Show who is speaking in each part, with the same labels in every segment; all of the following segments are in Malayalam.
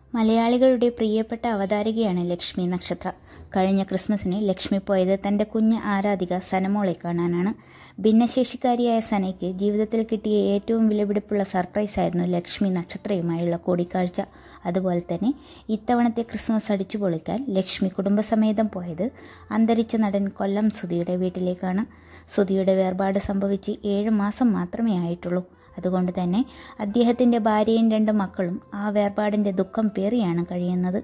Speaker 1: മലയാളികളുടെ പ്രിയപ്പെട്ട അവതാരകയാണ് ലക്ഷ്മി നക്ഷത്ര. കഴിഞ്ഞ ക്രിസ്മസിന് ലക്ഷ്മി പോയത് തന്റെ കുഞ്ഞ് ആരാധിക സനമോളെ കാണാനാണ്. ഭിന്നശേഷിക്കാരിയായ സനയ്ക്ക് ജീവിതത്തിൽ കിട്ടിയ ഏറ്റവും വിലപിടിപ്പുള്ള സർപ്രൈസായിരുന്നു ലക്ഷ്മി നക്ഷത്രയുമായുള്ള കൂടിക്കാഴ്ച. അതുപോലെ തന്നെ ഇത്തവണത്തെ ക്രിസ്മസ് അടിച്ചുപൊളിക്കാൻ ലക്ഷ്മി കുടുംബസമേതം പോയത് അന്തരിച്ച നടൻ കൊല്ലം സുധിയുടെ വീട്ടിലേക്കാണ്. സുധിയുടെ വേർപാട് സംഭവിച്ച് 7 മാസം മാത്രമേ ആയിട്ടുള്ളൂ. അതുകൊണ്ട് തന്നെ അദ്ദേഹത്തിൻ്റെ ഭാര്യയും 2 മക്കളും ആ വേർപാടിൻ്റെ ദുഃഖം പേറിയാണ് കഴിയുന്നത്.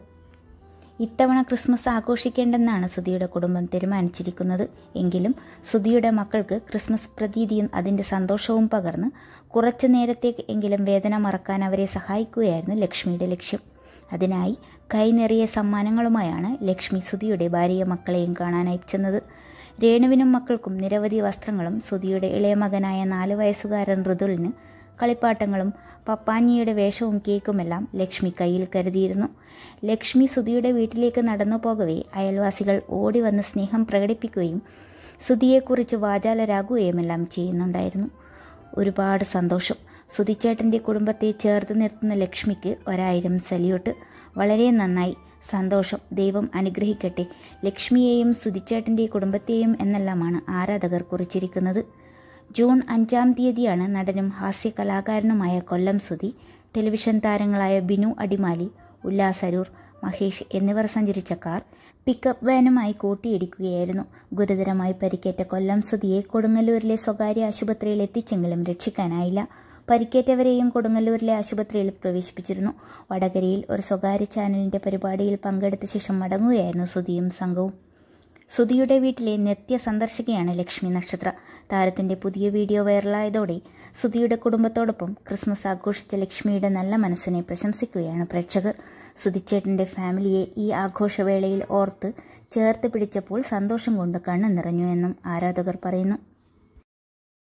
Speaker 1: ഇത്തവണ ക്രിസ്മസ് ആഘോഷിക്കേണ്ടെന്നാണ് സുധിയുടെ കുടുംബം തീരുമാനിച്ചിരിക്കുന്നത്. എങ്കിലും സുധിയുടെ മക്കൾക്ക് ക്രിസ്മസ് പ്രതീതിയും അതിൻ്റെ സന്തോഷവും പകർന്ന് കുറച്ചു നേരത്തേക്ക് എങ്കിലും വേദന മറക്കാൻ അവരെ സഹായിക്കുകയായിരുന്നു ലക്ഷ്മിയുടെ ലക്ഷ്യം. അതിനായി കൈനിറയെ സമ്മാനങ്ങളുമായാണ് ലക്ഷ്മി സുധിയുടെ ഭാര്യയും മക്കളെയും കാണാനായി ചെന്നത്. രേണുവിനും മക്കൾക്കും നിരവധി വസ്ത്രങ്ങളും സുധിയുടെ ഇളയ മകനായ 4 വയസ്സുകാരൻ ഋതുലിന് കളിപ്പാട്ടങ്ങളും പപ്പാഞ്ഞിയുടെ വേഷവും കേക്കുമെല്ലാം ലക്ഷ്മി കയ്യിൽ കരുതിയിരുന്നു. ലക്ഷ്മി സുധിയുടെ വീട്ടിലേക്ക് നടന്നു പോകവേ അയൽവാസികൾ ഓടി വന്ന് സ്നേഹം പ്രകടിപ്പിക്കുകയും സുധിയെക്കുറിച്ച് വാചാലരാകുകയുമെല്ലാം ചെയ്യുന്നുണ്ടായിരുന്നു. ഒരുപാട് സന്തോഷം. സുധിച്ചേട്ടൻ്റെ കുടുംബത്തെ ചേർത്ത് നിർത്തുന്ന ലക്ഷ്മിക്ക് 1000 സല്യൂട്ട്. വളരെ നന്നായി, സന്തോഷം, ദൈവം അനുഗ്രഹിക്കട്ടെ ലക്ഷ്മിയെയും സുധിച്ചേട്ടൻ്റെ കുടുംബത്തെയും എന്നെല്ലാമാണ് ആരാധകർ കുറിച്ചിരിക്കുന്നത്. ജൂൺ 5-ാം തീയതിയാണ് നടനും ഹാസ്യ കലാകാരനുമായ കൊല്ലം സുധി ടെലിവിഷൻ താരങ്ങളായ ബിനു അടിമാലി, ഉല്ലാസ് അരൂർ, മഹേഷ് എന്നിവർ സഞ്ചരിച്ച കാർ പിക്കപ്പ് വാനുമായി കൂട്ടിയിടിക്കുകയായിരുന്നു. ഗുരുതരമായി പരിക്കേറ്റ കൊല്ലം സുധിയെ കൊടുങ്ങല്ലൂരിലെ സ്വകാര്യ ആശുപത്രിയിൽ എത്തിച്ചെങ്കിലും രക്ഷിക്കാനായില്ല. പരിക്കേറ്റവരെയും കൊടുങ്ങല്ലൂരിലെ ആശുപത്രിയിൽ പ്രവേശിപ്പിച്ചിരുന്നു. വടകരയിൽ ഒരു സ്വകാര്യ ചാനലിൻ്റെ പരിപാടിയിൽ പങ്കെടുത്ത ശേഷം മടങ്ങുകയായിരുന്നു സുധിയും സംഘവും. സുധിയുടെ വീട്ടിലെ നിത്യ സന്ദർശകയാണ് ലക്ഷ്മി നക്ഷത്ര. താരത്തിൻ്റെ പുതിയ വീഡിയോ വൈറലായതോടെ സുധിയുടെ കുടുംബത്തോടൊപ്പം ക്രിസ്മസ് ആഘോഷിച്ച ലക്ഷ്മിയുടെ നല്ല മനസ്സിനെ പ്രശംസിക്കുകയാണ് പ്രേക്ഷകർ. സുധിച്ചേട്ടൻ്റെ ഫാമിലിയെ ഈ ആഘോഷവേളയിൽ ഓർത്ത് ചേർത്ത് പിടിച്ചപ്പോൾ സന്തോഷം കൊണ്ട് കണ്ണു നിറഞ്ഞു എന്നും ആരാധകർ പറയുന്നു.